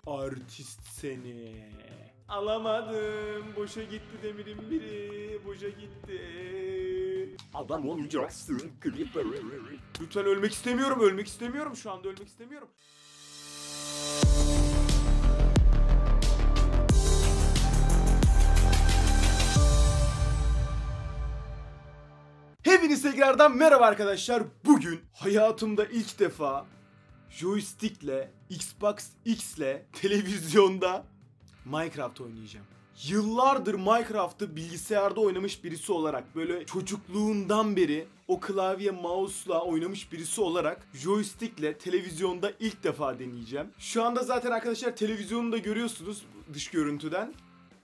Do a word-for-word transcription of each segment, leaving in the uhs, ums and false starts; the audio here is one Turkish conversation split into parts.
Artist seni. Alamadım. Boşa gitti demirin biri. Boşa gitti. Adam olacaksın Creeper. Lütfen ölmek istemiyorum. Ölmek istemiyorum. Şu anda ölmek istemiyorum. Hepiniz tekrardan merhaba arkadaşlar. Bugün hayatımda ilk defa joystickle, Xbox X'le televizyonda Minecraft oynayacağım. Yıllardır Minecraft'ı bilgisayarda oynamış birisi olarak, böyle çocukluğundan beri o klavye mouse'la oynamış birisi olarak joystickle televizyonda ilk defa deneyeceğim. Şu anda zaten arkadaşlar televizyonu da görüyorsunuz dış görüntüden.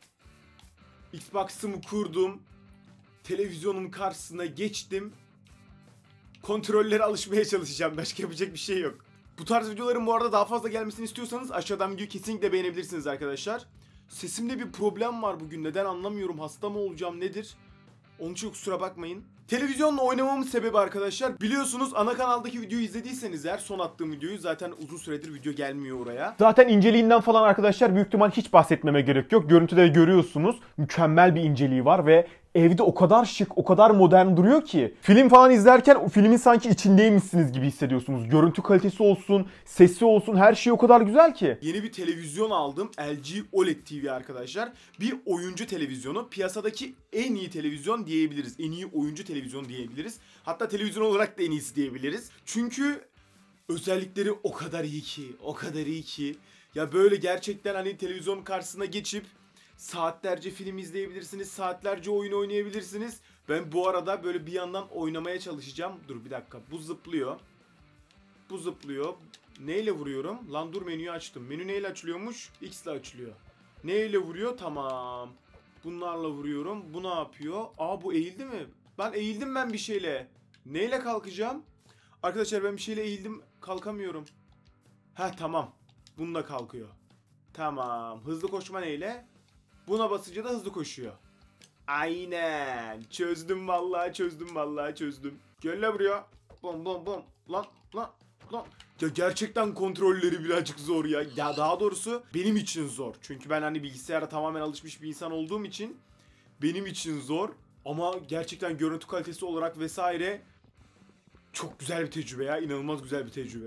Xbox'ımı kurdum. Televizyonun karşısına geçtim. Kontrollere alışmaya çalışacağım. Başka yapacak bir şey yok. Bu tarz videoların bu arada daha fazla gelmesini istiyorsanız aşağıdan videoyu kesinlikle beğenebilirsiniz arkadaşlar. Sesimde bir problem var bugün. Neden anlamıyorum. Hasta mı olacağım nedir? Onun için kusura bakmayın. Televizyonla oynamamın sebebi arkadaşlar, biliyorsunuz ana kanaldaki videoyu izlediyseniz eğer, son attığım videoyu, zaten uzun süredir video gelmiyor oraya. Zaten inceliğinden falan arkadaşlar büyük ihtimal hiç bahsetmeme gerek yok. Görüntüde görüyorsunuz. Mükemmel bir inceliği var ve evde o kadar şık, o kadar modern duruyor ki. Film falan izlerken o filmin sanki içindeymişsiniz gibi hissediyorsunuz. Görüntü kalitesi olsun, sesi olsun, her şey o kadar güzel ki. Yeni bir televizyon aldım. L G O L E D T V arkadaşlar. Bir oyuncu televizyonu. Piyasadaki en iyi televizyon diyebiliriz. En iyi oyuncu televizyon diyebiliriz. Hatta televizyon olarak da en iyisi diyebiliriz. Çünkü özellikleri o kadar iyi ki, o kadar iyi ki. Ya böyle gerçekten hani televizyon karşısına geçip saatlerce film izleyebilirsiniz, saatlerce oyun oynayabilirsiniz. Ben bu arada böyle bir yandan oynamaya çalışacağım. Dur bir dakika, bu zıplıyor. Bu zıplıyor. Neyle vuruyorum? Lan dur, menüyü açtım. Menü neyle açılıyormuş? X ile açılıyor. Neyle vuruyor? Tamam. Bunlarla vuruyorum. Bu ne yapıyor? Aa, bu eğildi mi? Ben eğildim ben bir şeyle. Neyle kalkacağım? Arkadaşlar ben bir şeyle eğildim. Kalkamıyorum. Ha tamam. Bununla kalkıyor. Tamam. Hızlı koşma neyle? Buna basınca da hızlı koşuyor. Aynen. Çözdüm vallahi, çözdüm vallahi, çözdüm. Gel la buraya. Bom bom bom. Lan lan lan. Ya gerçekten kontrolleri birazcık zor ya. Ya daha doğrusu benim için zor. Çünkü ben hani bilgisayara tamamen alışmış bir insan olduğum için benim için zor. Ama gerçekten görüntü kalitesi olarak vesaire çok güzel bir tecrübe ya. İnanılmaz güzel bir tecrübe.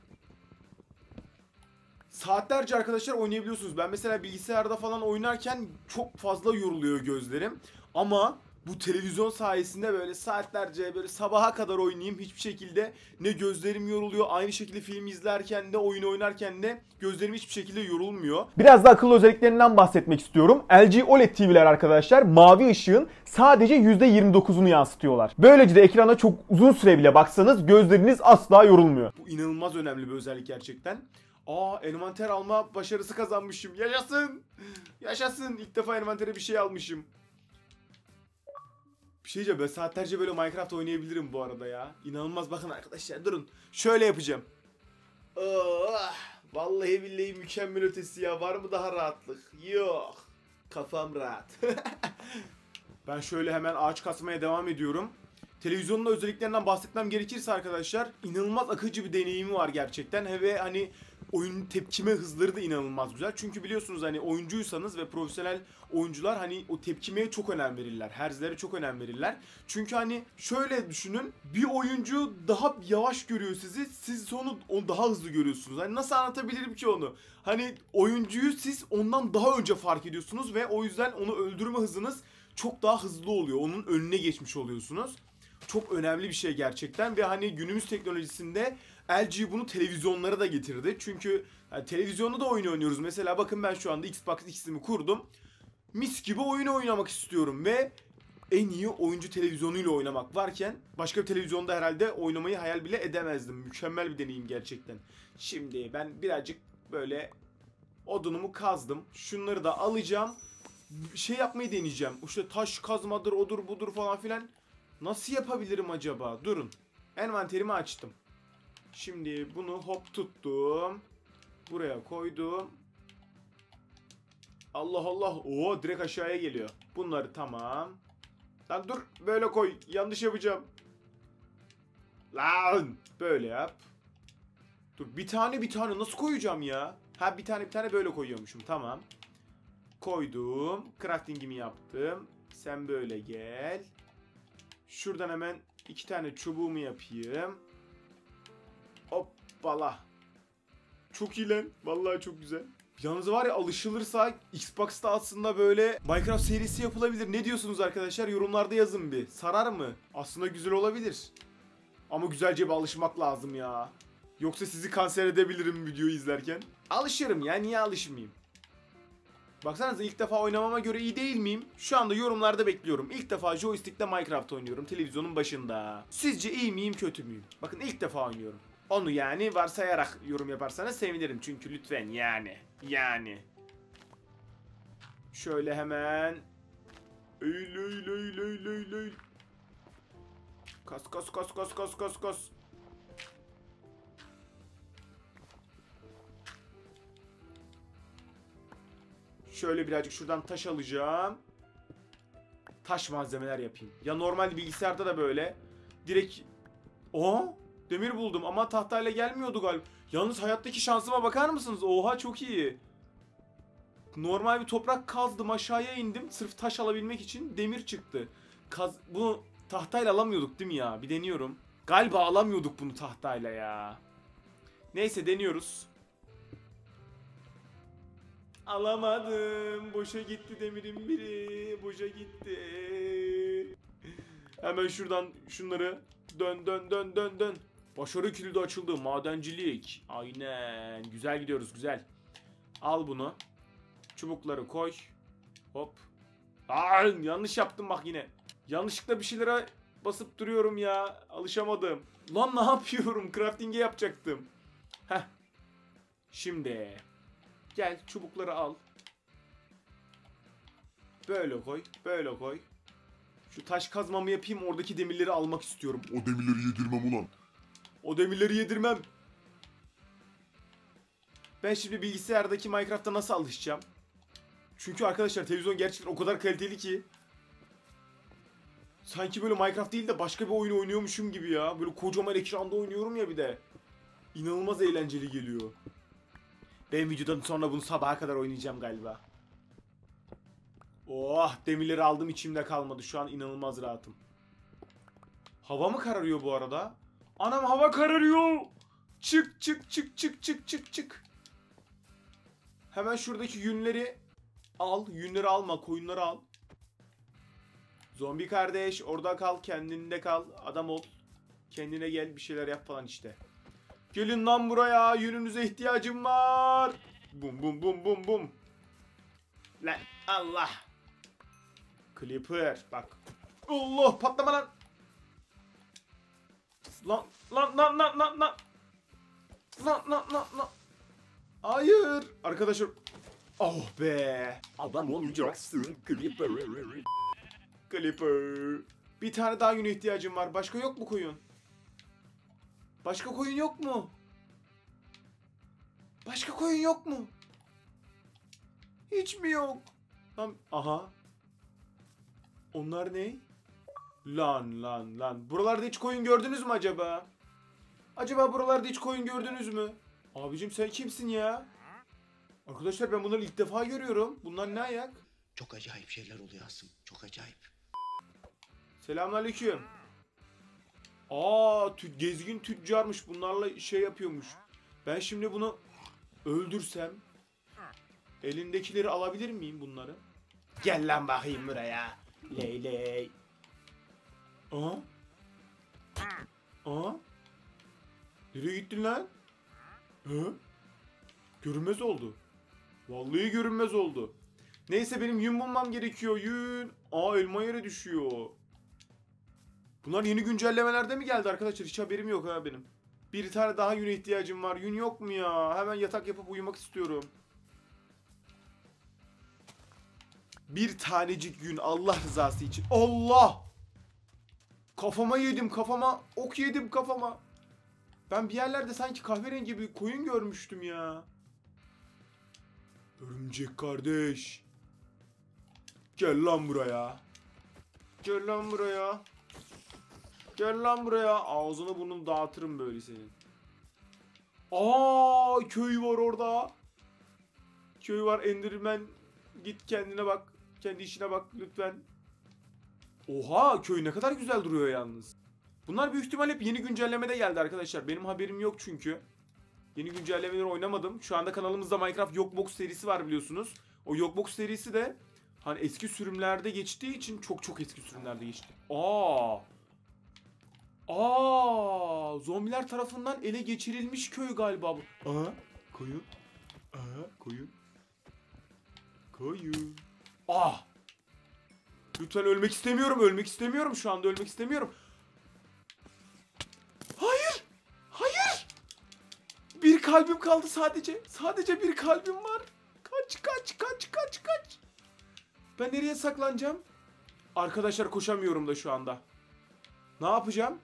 Saatlerce arkadaşlar oynayabiliyorsunuz. Ben mesela bilgisayarda falan oynarken çok fazla yoruluyor gözlerim. Ama bu televizyon sayesinde böyle saatlerce, böyle sabaha kadar oynayayım, hiçbir şekilde ne gözlerim yoruluyor. Aynı şekilde film izlerken de, oyun oynarken de gözlerim hiçbir şekilde yorulmuyor. Biraz da akıllı özelliklerinden bahsetmek istiyorum. L G O L E D T V'ler arkadaşlar mavi ışığın sadece yüzde yirmi dokuzunu yansıtıyorlar. Böylece de ekrana çok uzun süre bile baksanız gözleriniz asla yorulmuyor. Bu inanılmaz önemli bir özellik gerçekten. Aa, envanter alma başarısı kazanmışım. Yaşasın. Yaşasın. İlk defa envantere bir şey almışım. Bir şey diyeceğim, ben saatlerce böyle Minecraft oynayabilirim bu arada ya. İnanılmaz, bakın arkadaşlar durun. Şöyle yapacağım. Oh, vallahi billahi mükemmel ötesi ya. Var mı daha rahatlık? Yok. Kafam rahat. Ben şöyle hemen ağaç kasmaya devam ediyorum. Televizyonun özelliklerinden bahsetmem gerekirse arkadaşlar, inanılmaz akıcı bir deneyimi var gerçekten. Ve hani oyun tepkime hızları da inanılmaz güzel. Çünkü biliyorsunuz hani oyuncuysanız ve profesyonel oyuncular hani o tepkimeye çok önem verirler. Herzlere çok önem verirler. Çünkü hani şöyle düşünün, bir oyuncu daha yavaş görüyor sizi, siz onu, onu daha hızlı görüyorsunuz. Hani nasıl anlatabilirim ki onu? Hani oyuncuyu siz ondan daha önce fark ediyorsunuz ve o yüzden onu öldürme hızınız çok daha hızlı oluyor. Onun önüne geçmiş oluyorsunuz. Çok önemli bir şey gerçekten ve hani günümüz teknolojisinde L G bunu televizyonlara da getirdi. Çünkü yani televizyonda da oyun oynuyoruz. Mesela bakın, ben şu anda Xbox X'imi kurdum. Mis gibi oyun oynamak istiyorum ve en iyi oyuncu televizyonuyla oynamak varken başka bir televizyonda herhalde oynamayı hayal bile edemezdim. Mükemmel bir deneyim gerçekten. Şimdi ben birazcık böyle odunumu kazdım. Şunları da alacağım. Şey yapmayı deneyeceğim. İşte taş kazmadır, odur budur falan filan. Nasıl yapabilirim acaba? Durun. Envanterimi açtım. Şimdi bunu hop tuttum. Buraya koydum. Allah Allah. Oo, direkt aşağıya geliyor. Bunları tamam. Lan dur, böyle koy. Yanlış yapacağım. Lan böyle yap. Dur, bir tane bir tane nasıl koyacağım ya? Ha bir tane bir tane böyle koyuyormuşum. Tamam. Koydum. Crafting'imi yaptım. Sen böyle gel. Şuradan hemen iki tane çubuğumu yapayım. Hoppala. Çok iyi lan. Vallahi çok güzel. Yalnız var ya, alışılırsa Xbox'ta aslında böyle Minecraft serisi yapılabilir. Ne diyorsunuz arkadaşlar? Yorumlarda yazın bir. Sarar mı? Aslında güzel olabilir. Ama güzelce bir alışmak lazım ya. Yoksa sizi kanser edebilirim videoyu izlerken. Alışırım ya. Niye alışmayayım? Baksanıza, ilk defa oynamama göre iyi değil miyim? Şu anda yorumlarda bekliyorum. İlk defa joystick'te Minecraft oynuyorum televizyonun başında. Sizce iyi miyim, kötü müyüm? Bakın, ilk defa oynuyorum. Onu yani varsayarak yorum yaparsanız sevinirim. Çünkü lütfen yani. Yani. Şöyle hemen. Eğil eğil eğil eğil eğil eğil. Kas kas kas kas kas kas kas. Şöyle birazcık şuradan taş alacağım. Taş malzemeler yapayım. Ya normal bilgisayarda da böyle. Direkt... Oha! Demir buldum ama tahtayla gelmiyordu galiba. Yalnız hayattaki şansıma bakar mısınız? Oha, çok iyi. Normal bir toprak kazdım, aşağıya indim. Sırf taş alabilmek için demir çıktı. Kaz... Bunu tahtayla alamıyorduk değil mi ya? Bir deniyorum. Galiba alamıyorduk bunu tahtayla ya. Neyse, deniyoruz. Alamadım. Boşa gitti demirin biri. Boşa gitti. Hemen şuradan şunları dön dön dön dön dön. Başarı kilidi açıldı. Madencilik. Aynen. Güzel gidiyoruz, güzel. Al bunu. Çubukları koy. Hop. Aa, yanlış yaptım bak yine. Yanlışlıkla bir şeylere basıp duruyorum ya. Alışamadım. Lan ne yapıyorum? Crafting'e yapacaktım. Heh. Şimdi. Gel, çubukları al. Böyle koy. Böyle koy. Şu taş kazmamı yapayım. Oradaki demirleri almak istiyorum. O demirleri yedirmem ulan. O demirleri yedirmem. Ben şimdi bilgisayardaki Minecraft'a nasıl alışacağım? Çünkü arkadaşlar, televizyon gerçekten o kadar kaliteli ki. Sanki böyle Minecraft değil de başka bir oyun oynuyormuşum gibi ya. Böyle kocaman ekranda oynuyorum ya bir de. İnanılmaz eğlenceli geliyor. Ben videodan sonra bunu sabaha kadar oynayacağım galiba. Oh, demirleri aldım, içimde kalmadı. Şu an inanılmaz rahatım. Hava mı kararıyor bu arada? Anam, hava kararıyor. Çık çık çık çık çık çık çık. Hemen şuradaki yünleri al. Yünleri alma, koyunları al. Zombi kardeş, orada kal, kendinde kal. Adam ol. Kendine gel, bir şeyler yap falan işte. Gelin lan buraya, yününüze ihtiyacım var. Bum bum bum bum bum. Lan Allah. Creeper bak. Allah, patlama lan. Lan lan lan lan lan lan. Lan lan lan lan. Hayır. Arkadaşlar. Oh be. Adam olacaksın Creeper. Creeper. Bir tane daha yüne ihtiyacım var. Başka yok mu koyun? Başka koyun yok mu? Başka koyun yok mu? Hiç mi yok? Lan, aha. Onlar ne? Lan lan lan. Buralarda hiç koyun gördünüz mü acaba? Acaba buralarda hiç koyun gördünüz mü? Abicim sen kimsin ya? Arkadaşlar, ben bunları ilk defa görüyorum. Bunlar ne ayak? Çok acayip şeyler oluyor Asım. Çok acayip. Selamünaleyküm. Aa, tü gezgin tüccarmış. Bunlarla şey yapıyormuş. Ben şimdi bunu öldürsem elindekileri alabilir miyim bunları? Gel lan bakayım buraya. Ley ley. Aha. Aha. Nereye gittin lan? Hı? Görünmez oldu. Vallahi görünmez oldu. Neyse, benim yün bulmam gerekiyor. Yün. Aa, elma yere düşüyor. Bunlar yeni güncellemelerde mi geldi arkadaşlar? Hiç haberim yok ha benim. Bir tane daha yüne ihtiyacım var. Yün yok mu ya? Hemen yatak yapıp uyumak istiyorum. Bir tanecik yün, Allah rızası için. Allah! Kafama yedim, kafama. Ok yedim kafama. Ben bir yerlerde sanki kahverengi bir koyun görmüştüm ya. Örümcek kardeş. Gel lan buraya. Gel lan buraya. Gel lan buraya. Ağzını burnunu dağıtırım böyle senin. Aa, köy var orada. Köy var Enderman. Git kendine bak. Kendi işine bak lütfen. Oha köy ne kadar güzel duruyor yalnız. Bunlar büyük ihtimal hep yeni güncellemede geldi arkadaşlar. Benim haberim yok çünkü. Yeni güncellemeleri oynamadım. Şu anda kanalımızda Minecraft Yokbox serisi var biliyorsunuz. O Yokbox serisi de hani eski sürümlerde geçtiği için çok çok eski sürümlerde geçti. Aa! Aa! Zombiler tarafından ele geçirilmiş köy galiba bu. Aha! Koyun. Aha! Koyun. Koyun. Ah! Lütfen ölmek istemiyorum. Ölmek istemiyorum. Şu anda ölmek istemiyorum. Hayır! Hayır! Bir kalbim kaldı sadece. Sadece bir kalbim var. Kaç kaç kaç kaç kaç. Ben nereye saklanacağım? Arkadaşlar koşamıyorum da şu anda. Ne yapacağım?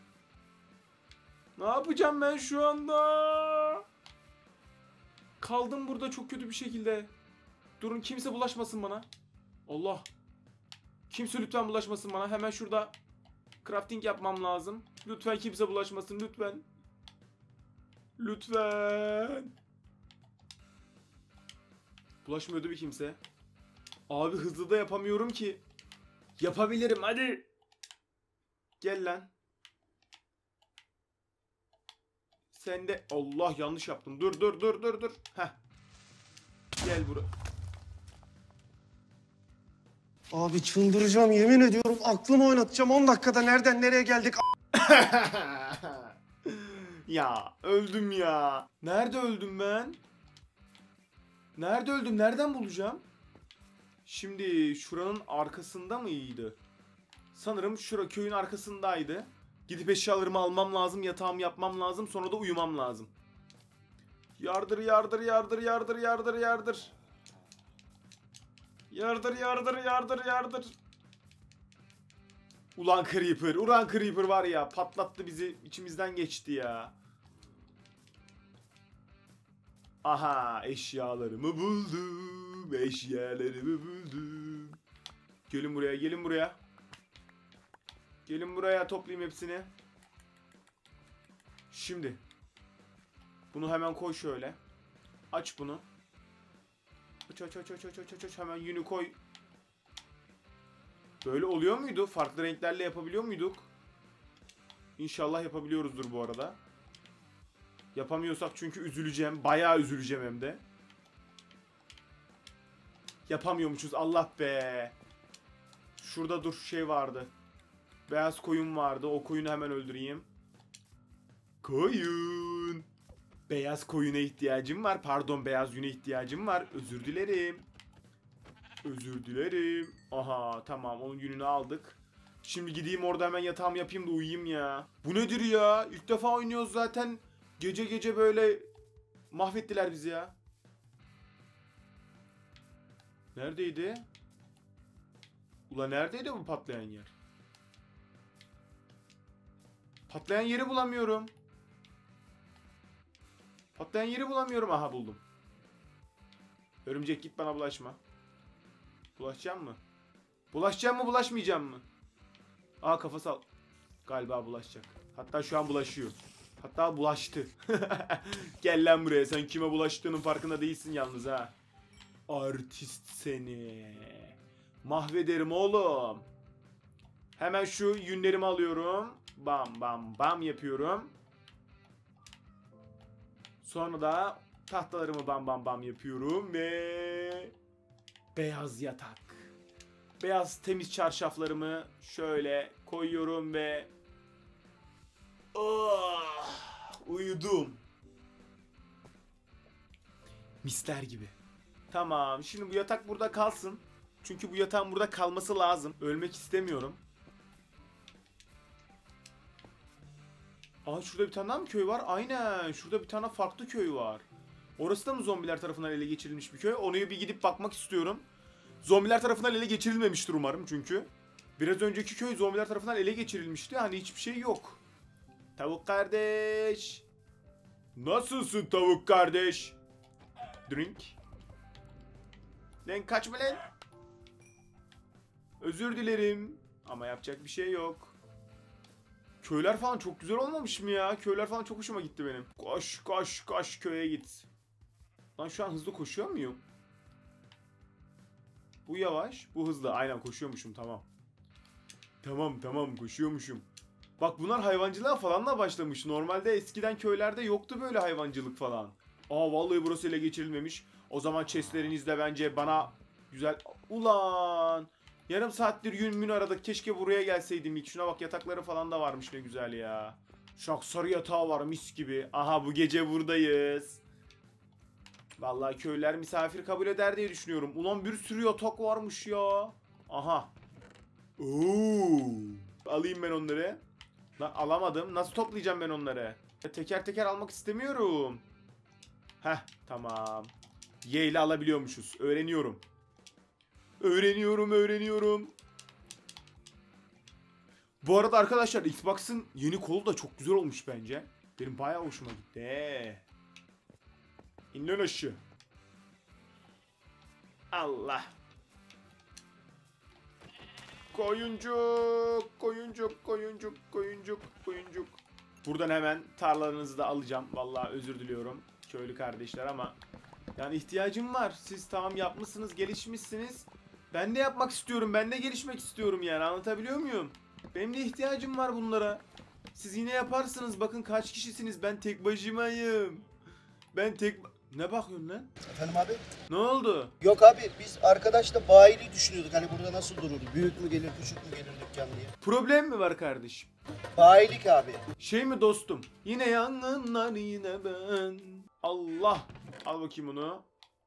Ne yapacağım ben şu anda? Kaldım burada çok kötü bir şekilde. Durun kimse bulaşmasın bana. Allah. Kimse lütfen bulaşmasın bana. Hemen şurada crafting yapmam lazım. Lütfen kimse bulaşmasın lütfen. Lütfen. Bulaşmıyordu bir kimse. Abi hızlı da yapamıyorum ki. Yapabilirim hadi. Gel lan. Sen de Allah yanlış yaptım. Dur dur dur dur dur. Heh. Gel buraya. Abi çıldıracağım yemin ediyorum aklımı oynatacağım on dakikada nereden nereye geldik. Ya öldüm ya. Nerede öldüm ben? Nerede öldüm? Nereden bulacağım? Şimdi şuranın arkasında mıydı? Sanırım şura köyün arkasındaydı. Gidip eşyalarımı almam lazım, yatağımı yapmam lazım, sonra da uyumam lazım. Yardır yardır yardır yardır yardır yardır. Yardır yardır yardır yardır. Ulan Creeper, ulan Creeper var ya patlattı bizi, içimizden geçti ya. Aha eşyalarımı buldum, eşyalarımı buldum. Gelin buraya, gelin buraya. Gelin buraya toplayayım hepsini. Şimdi. Bunu hemen koy şöyle. Aç bunu. Aç aç aç aç aç aç aç hemen yünü koy. Böyle oluyor muydu? Farklı renklerle yapabiliyor muyduk? İnşallah yapabiliyoruzdur bu arada. Yapamıyorsak çünkü üzüleceğim. Bayağı üzüleceğim hem de. Yapamıyormuşuz. Allah be. Şurada dur şey vardı. Beyaz koyun vardı. O koyunu hemen öldüreyim. Koyun. Beyaz koyuna ihtiyacım var. Pardon beyaz yüne ihtiyacım var. Özür dilerim. Özür dilerim. Aha tamam onun yününü aldık. Şimdi gideyim orada hemen yatağımı yapayım da uyuyayım ya. Bu nedir ya? İlk defa oynuyoruz zaten. Gece gece böyle mahvettiler bizi ya. Neredeydi? Ula neredeydi bu patlayan yer? Patlayan yeri bulamıyorum. Patlayan yeri bulamıyorum. Aha buldum. Örümcek git bana bulaşma. Bulaşacağım mı? Bulaşacağım mı bulaşmayacağım mı? Aa kafa sal. Galiba bulaşacak. Hatta şu an bulaşıyor. Hatta bulaştı. Gel lan buraya. Sen kime bulaştığının farkında değilsin yalnız ha. Artist seni. Mahvederim oğlum. Hemen şu yünlerimi alıyorum. Bam bam bam yapıyorum. Sonra da tahtalarımı bam bam bam yapıyorum ve beyaz yatak. Beyaz temiz çarşaflarımı şöyle koyuyorum ve oh, uyudum. Misler gibi. Tamam, şimdi bu yatak burada kalsın. Çünkü bu yatağın burada kalması lazım. Ölmek istemiyorum. Aa şurada bir tane daha mı köy var? Aynen. Şurada bir tane farklı köy var. Orası da mı zombiler tarafından ele geçirilmiş bir köy? Onu bir gidip bakmak istiyorum. Zombiler tarafından ele geçirilmemiştir umarım çünkü. Biraz önceki köy zombiler tarafından ele geçirilmişti. Hani hiçbir şey yok. Tavuk kardeş. Nasılsın tavuk kardeş? Drink. Lan kaçma lan. Özür dilerim. Ama yapacak bir şey yok. Köyler falan çok güzel olmamış mı ya? Köyler falan çok hoşuma gitti benim. Koş koş koş köye git. Lan şu an hızlı koşuyor muyum? Bu yavaş, bu hızlı. Aynen koşuyormuşum, tamam. Tamam tamam koşuyormuşum. Bak bunlar hayvancılığa falan da başlamış. Normalde eskiden köylerde yoktu böyle hayvancılık falan. Aa vallahi burası ele geçirilmemiş. O zaman chestlerinizle bence bana güzel... Ulan! Yarım saattir yün mün aradık. Keşke buraya gelseydim ilk. Şuna bak, yatakları falan da varmış, ne güzel ya. Şak sarı yatağı var mis gibi. Aha bu gece buradayız. Vallahi köylüler misafir kabul eder diye düşünüyorum. Ulan bir sürü yatak varmış ya. Aha. Oo. Alayım ben onları. Lan alamadım. Nasıl toplayacağım ben onları? Teker teker almak istemiyorum. Heh tamam. Y ile alabiliyormuşuz. Öğreniyorum. Öğreniyorum öğreniyorum. Bu arada arkadaşlar Xbox'ın yeni kolu da çok güzel olmuş bence. Benim bayağı hoşuma gitti. İn lan aşağı. Allah. Koyuncuk, koyuncuk, koyuncuk, koyuncuk, koyuncuk. Buradan hemen tarlalarınızı da alacağım. Vallahi özür diliyorum köylü kardeşler ama yani ihtiyacım var. Siz tamam yapmışsınız, gelişmişsiniz. Ben de yapmak istiyorum, ben de gelişmek istiyorum yani, anlatabiliyor muyum? Benim de ihtiyacım var bunlara. Siz yine yaparsınız, bakın kaç kişisiniz, ben tek başımayım. Ben tek... Ne bakıyorsun lan? Efendim abi? Ne oldu? Yok abi biz arkadaşla bayiliği düşünüyorduk. Hani burada nasıl durur? Büyük mü gelir, küçük mü gelir dükkan diye. Problem mi var kardeşim? Bayilik abi. Şey mi dostum? Yine yangınlar yine ben. Allah. Al bakayım onu.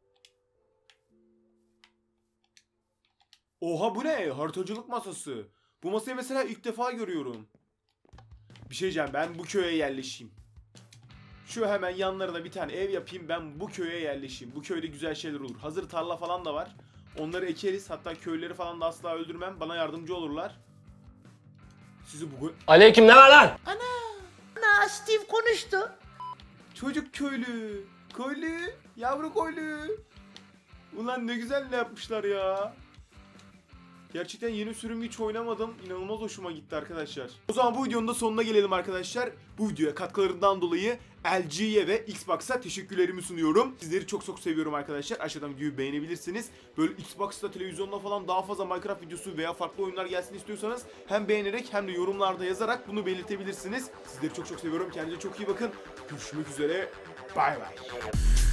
Oha bu ne? Haritacılık masası. Bu masayı mesela ilk defa görüyorum. Bir şey diyeceğim, ben bu köye yerleşeyim. Şu hemen yanlarına bir tane ev yapayım, ben bu köye yerleşeyim. Bu köyde güzel şeyler olur. Hazır tarla falan da var. Onları ekeriz. Hatta köyleri falan da asla öldürmem. Bana yardımcı olurlar. Sizi bu... Aleyküm, ne var lan? Ana Steve konuştu. Çocuk köylü. Köylü. Yavru köylü. Ulan ne güzel ne yapmışlar ya. Gerçekten yeni sürümü hiç oynamadım. İnanılmaz hoşuma gitti arkadaşlar. O zaman bu videonun da sonuna gelelim arkadaşlar. Bu videoya katkılarından dolayı L G'ye ve Xbox'a teşekkürlerimi sunuyorum. Sizleri çok çok seviyorum arkadaşlar. Aşağıdan videoyu beğenebilirsiniz. Böyle Xbox'ta, televizyonda falan daha fazla Minecraft videosu veya farklı oyunlar gelsin istiyorsanız hem beğenerek hem de yorumlarda yazarak bunu belirtebilirsiniz. Sizleri çok çok seviyorum. Kendinize çok iyi bakın. Görüşmek üzere. Bay bay.